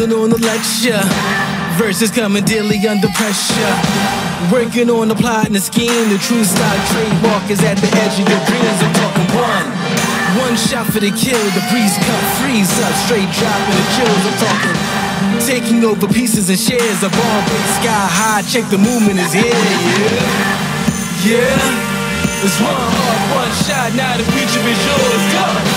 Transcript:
pulling on the lecture. Verses coming daily under pressure. Working on the plot and the scheme. The true style trademark is at the edge of your dreams. I'm talking one shot for the kill. The breeze cut, freeze up, straight dropping the chills. I'm talking taking over pieces and shares. A ball break sky high. Check the movement is here. Yeah, it's one heart, one shot. Now the future is yours. Go.